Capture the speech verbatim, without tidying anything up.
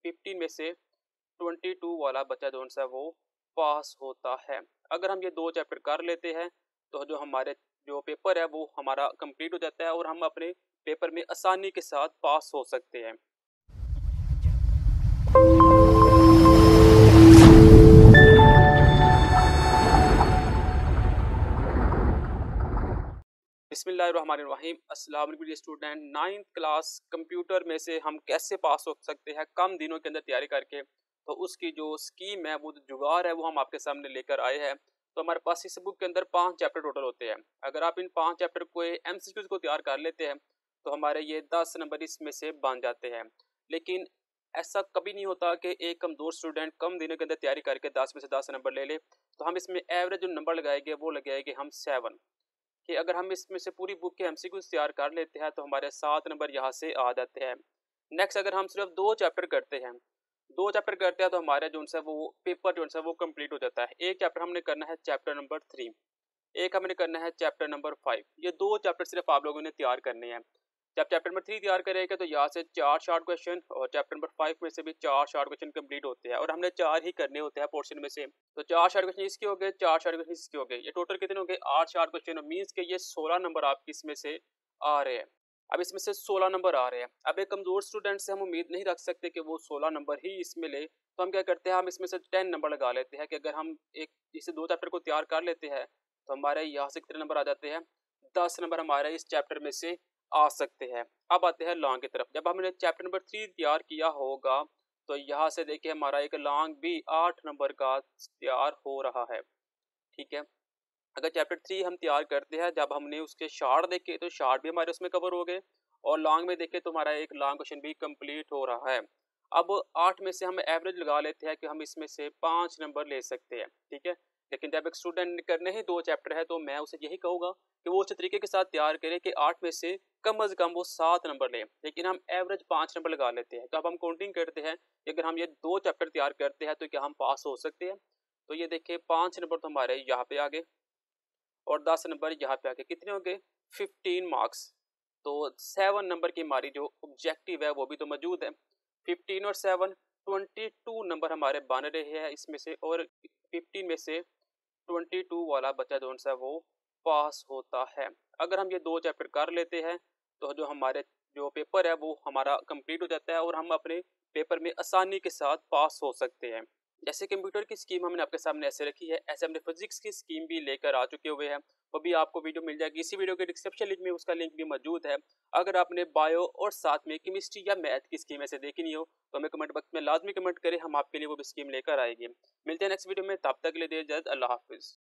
Fifteen में से twenty two वाला बच्चा जो सा वो पास होता है। अगर हम ये दो चैप्टर कर लेते हैं तो जो हमारे जो पेपर है वो हमारा कंप्लीट हो जाता है और हम अपने पेपर में आसानी के साथ पास हो सकते हैं। बिस्मिल्लाहिर्रहमानिर्रहीम। अस्सलाम वालेकुम स्टूडेंट। नाइन्थ क्लास कंप्यूटर में से हम कैसे पास हो सकते हैं कम दिनों के अंदर तैयारी करके, तो उसकी जो स्कीम है वो जो जुगाड़ है वो हम आपके सामने लेकर आए हैं। तो हमारे पास इस बुक के अंदर पांच चैप्टर टोटल होते हैं। अगर आप इन पांच चैप्टर को एमसीक्यूज को तैयार कर लेते हैं तो हमारे ये दस नंबर इसमें से बन जाते हैं। लेकिन ऐसा कभी नहीं होता कि एक कमजोर स्टूडेंट कम दिनों के अंदर तैयारी करके दस में से दस नंबर ले ले। तो हम इसमें एवरेज जो नंबर लगाएंगे वो लगाएंगे हम सेवन, कि अगर हम इसमें से पूरी बुक के एमसीक्यूज तैयार कर लेते हैं तो हमारे सात नंबर यहाँ से आ जाते हैं। नेक्स्ट अगर हम सिर्फ दो चैप्टर करते हैं दो चैप्टर करते हैं तो हमारे जो है वो पेपर जो है वो कंप्लीट हो जाता है। एक चैप्टर हमने करना है चैप्टर नंबर थ्री, एक हमने करना है चैप्टर नंबर फाइव। ये दो चैप्टर सिर्फ आप लोगों ने तैयार करने हैं। जब चैप्टर नंबर थ्री तैयार करेगा तो यहाँ से चार शॉर्ट क्वेश्चन और चैप्टर नंबर फाइव में से भी चार शॉर्ट क्वेश्चन कंप्लीट होते हैं और हमने चार ही करने होते हैं पोर्शन में से। तो चार शॉर्ट क्वेश्चन इसके हो गए, चार शॉर्ट क्वेश्चन इसके हो गए, ये टोटल कितने हो गए? आठ शॉर्ट क्वेश्चन। मीन्स के ये सोलह नंबर आपके इसमें से आ रहे हैं। अब इसमें से सोलह नंबर आ रहे हैं। अब एक कमजोर स्टूडेंट से हम उम्मीद नहीं रख सकते कि वो सोलह नंबर ही इसमें ले, तो हम क्या करते हैं, हम इसमें से टेन नंबर लगा लेते हैं कि अगर हम एक इसे दो चैप्टर को तैयार कर लेते हैं तो हमारे यहाँ से कितने नंबर आ जाते हैं? दस नंबर हमारे इस चैप्टर में से आ सकते हैं। अब आते हैं लॉन्ग की तरफ। जब हमने चैप्टर नंबर थ्री तैयार किया होगा तो यहाँ से देखिए हमारा एक लॉन्ग भी आठ नंबर का तैयार हो रहा है। ठीक है, अगर चैप्टर थ्री हम तैयार करते हैं, जब हमने उसके शार्ट देखे तो शार्ट भी हमारे उसमें कवर हो गए और लॉन्ग में देखे तो हमारा एक लॉन्ग क्वेश्चन भी कंप्लीट हो रहा है। अब आठ में से हम एवरेज लगा लेते हैं कि हम इसमें से पाँच नंबर ले सकते हैं। ठीक है, लेकिन जब एक स्टूडेंट करने ही दो चैप्टर है तो मैं उसे यही कहूँगा कि वो अच्छे तरीके के साथ तैयार करे कि आठ में से कम अज़ कम वो सात नंबर लें, लेकिन हम एवरेज पाँच नंबर लगा लेते हैं। तो अब हम काउंटिंग करते हैं कि अगर हम ये दो चैप्टर तैयार करते हैं तो क्या हम पास हो सकते हैं? तो ये देखिए पाँच नंबर तो हमारे यहाँ पे आ गए और दस नंबर यहाँ पे आके कितने हो गए? Fifteen marks. तो सेवन नंबर की हमारी जो ऑब्जेक्टिव है वो भी तो मौजूद है। फिफ्टीन और सेवन ट्वेंटी टू नंबर हमारे बन रहे हैं इसमें से, और फिफ्टीन में से ट्वेंटी टू वाला बच्चा जो है वो पास होता है। अगर हम ये दो चैप्टर कर लेते हैं तो जो हमारे जो पेपर है वो हमारा कंप्लीट हो जाता है और हम अपने पेपर में आसानी के साथ पास हो सकते हैं। जैसे कंप्यूटर की स्कीम हमने आपके सामने ऐसे रखी है, ऐसे हमने फिजिक्स की स्कीम भी लेकर आ चुके हुए हैं। वो भी आपको वीडियो मिल जाएगी, इसी वीडियो के डिस्क्रिप्शन लिंक में उसका लिंक भी मौजूद है। अगर आपने बायो और साथ में केमिस्ट्री या मैथ की स्कीम ऐसे देखी नहीं हो तो हमें कमेंट बॉक्स में लाजमी कमेंट करें, हम आपके लिए वो भी स्कीम लेकर आएंगे। मिलते हैं नेक्स्ट वीडियो में, तब तक के लिए दे इजाजत। अल्लाह हाफिज़।